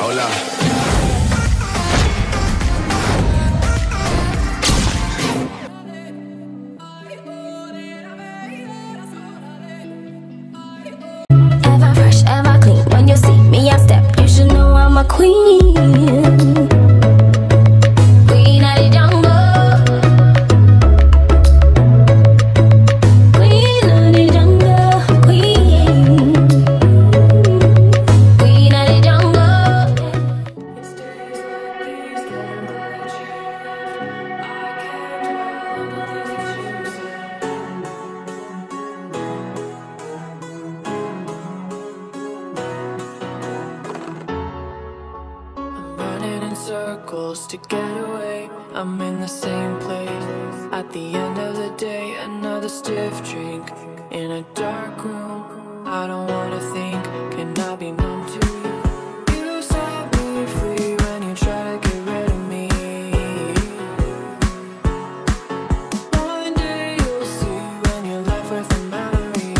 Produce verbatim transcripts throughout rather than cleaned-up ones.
Hola. Ever fresh, ever clean. When you see me, I step. You should know I'm a queen. Queen of the jungle. Queen of the jungle. Queen. Queen of the jungle. It's days like these that I'm glad you left. I can't dwell on the things that you running in circles to get away. I'm in the same place. At the end of the day, another stiff drink in a dark room. I don't wanna think, can I be numb to you? You set me free when you try to get rid of me. One day you'll see when you're left with a memory.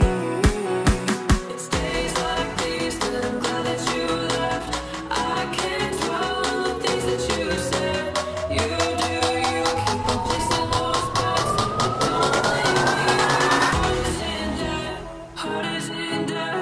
It's days like these that I'm glad that you left. I can't dwell on the things that you said. You do, you keep on placing those bets. Don't blame me, heart is in debt. Heart is in debt.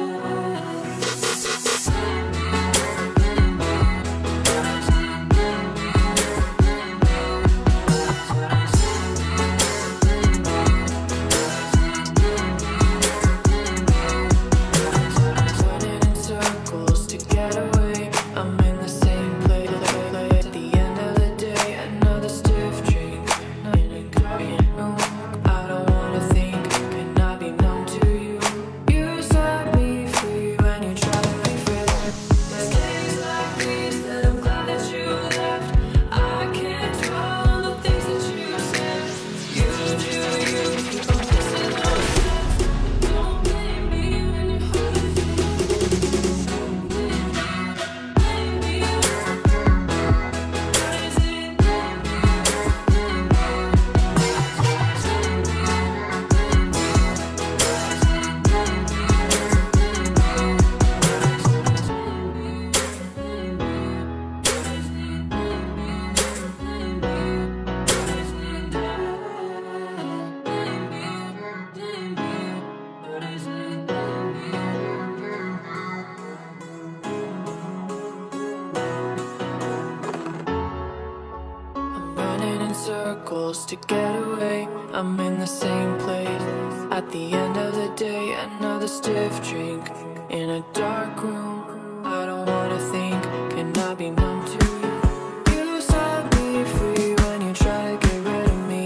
Running in circles to get away. I'm in the same place. At the end of the day, another stiff drink in a quiet room. I don't wanna think, can I be numb to you? You set me free when you try to be free. There's days like these that I'm glad that you left. I can't dwell on the things that you said. You do, you keep on missing those steps. Don't blame me when your heart is in debt. Don't blame me, blame me. Heart is in debt. I'm running in circles to get away. I'm in the same place. At the end of the day, another stiff drink in a dark room. I don't wanna think, can I be numb to you? You set me free when you try to get rid of me.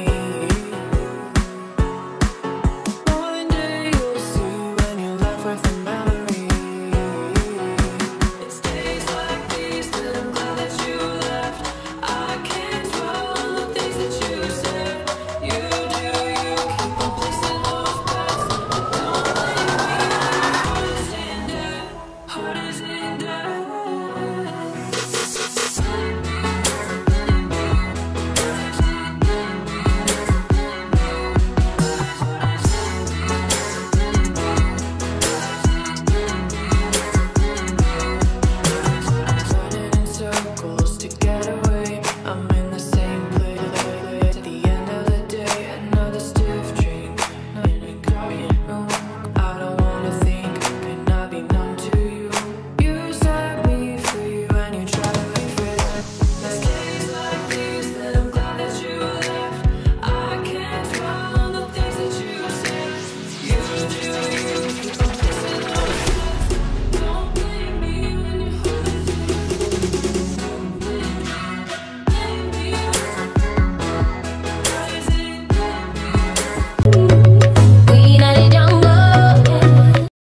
One day you'll see when you're left with a memory. It's days like these that I'm glad that you left. I can't dwell on the things that you said. You do, you keep on placing those bets. Don't blame me, heart is in debt. Heart is in debt.